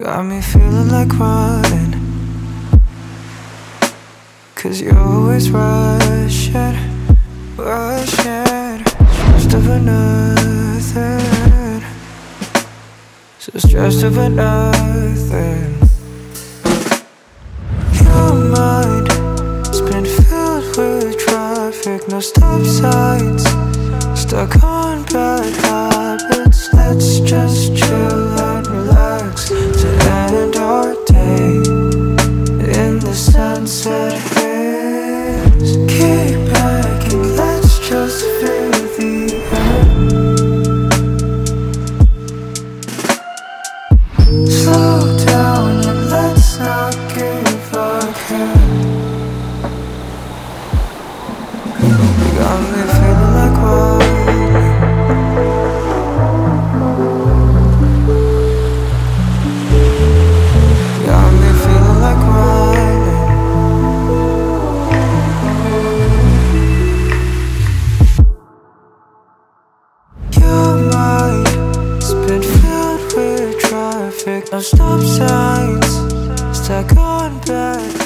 Got me feeling like running, 'cause you're always rushing, rushing. Stressed over nothing, so stressed over nothing. Your mind has been filled with traffic, no stop signs, stuck on bad habits. Let's just chill and relax to end our day in the sunset haze. Keep begging, let's just feel the air. Slow down and let's not give a care. You got me feeling like running, got me feeling like running. Your mind's been filled with traffic, no stop signs, stuck on bad